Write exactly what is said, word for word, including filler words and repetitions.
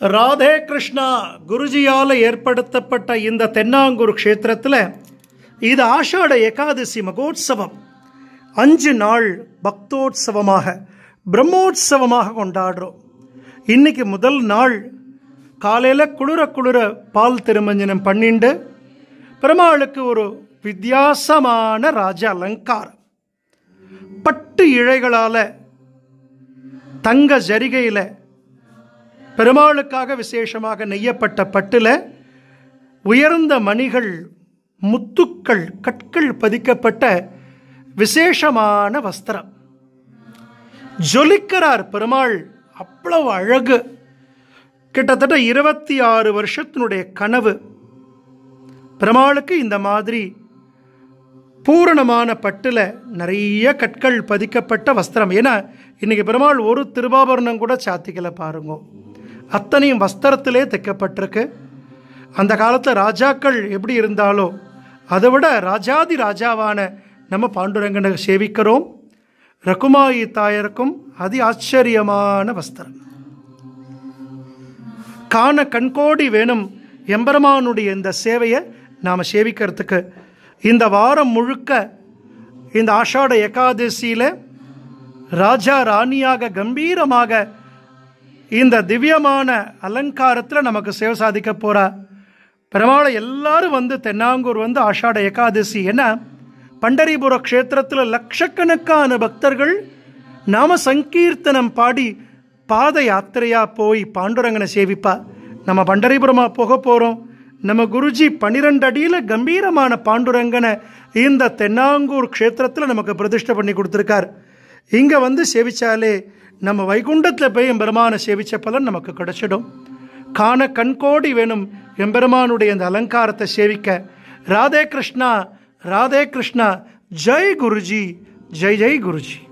ராதே கிருஷ்ணா குருஜியால் ஏற்படுத்தப்பட்ட இந்த தென்னாங்கூர் க்ஷேத்திரத்தில் இது ஆஷாட ஏகாதசி மகோத்சவம். அஞ்சு நாள் பக்தோத்சவமாக பிரம்மோத்சவமாக கொண்டாடுறோம். இன்னைக்கு முதல் நாள் காலையில் குளிர குளிர பால் திருமஞ்சனம் பண்ணிண்டு பெருமாளுக்கு ஒரு வித்தியாசமான ராஜ அலங்காரம். பட்டு இழைகளால் தங்க ஜரிகையில் பெருமாளுக்காக விசேஷமாக நெய்யப்பட்ட பட்டில் உயர்ந்த மணிகள், முத்துக்கள், கற்கள் பதிக்கப்பட்ட விசேஷமான வஸ்திரம். ஜொலிக்கிறார் பெருமாள், அவ்வளவு அழகு. கிட்டத்தட்ட இருபத்தி ஆறு வருஷத்தினுடைய கனவு பெருமாளுக்கு இந்த மாதிரி பூரணமான பட்டில் நிறைய கற்கள் பதிக்கப்பட்ட வஸ்திரம். ஏன்னா இன்னைக்கு பெருமாள் ஒரு திருவாபரணம் கூட சாத்திக்கலை பாருங்க, அத்தனையும் வஸ்திரத்திலே தைக்கப்பட்டிருக்கு. அந்த காலத்தில் ராஜாக்கள் எப்படி இருந்தாலோ அதை விட ராஜாதி ராஜாவான நம்ம பாண்டுரங்கனை சேவிக்கிறோம். ரகுமாயி தாயருக்கும் அதி ஆச்சரியமான வஸ்திரம். காண கண்கோடி வேணும் எம்பெருமானுடைய இந்த சேவையை நாம் சேவிக்கிறதுக்கு. இந்த வாரம் முழுக்க இந்த ஆஷாட ஏகாதசியில் ராஜா ராணியாக கம்பீரமாக இந்த திவ்யமான அலங்காரத்தில் நமக்கு சேவை சாதிக்க போகிறா. பெருமாளை எல்லாரும் வந்து தென்னாங்கூர் வந்து ஆஷாட ஏகாதசி, ஏன்னா பண்டரிபுர க்ஷேத்திரத்தில் லட்சக்கணக்கான பக்தர்கள் நாம சங்கீர்த்தனம் பாடி பாத யாத்திரையாக போய் பாண்டுரங்கனை சேவிப்பா. நம்ம பண்டரிபுரமாக போக போகிறோம். நம்ம குருஜி பன்னிரெண்டு அடியில் கம்பீரமான பாண்டுரங்கனை இந்த தென்னாங்கூர் க்ஷேத்திரத்தில் நமக்கு பிரதிஷ்டை பண்ணி கொடுத்துருக்கார். இங்கே வந்து சேவிச்சாலே நம்ம வைகுண்டத்தில் போய் எம்பெருமானை சேவிச்ச பலன் நமக்கு கிடைச்சிடும். காண கண்கோடி வேணும் எம்பெருமானுடைய இந்த அலங்காரத்தை சேவிக்க. ராதே கிருஷ்ணா, ராதே கிருஷ்ணா. ஜெய் குருஜி, ஜெய் ஜெய் குருஜி.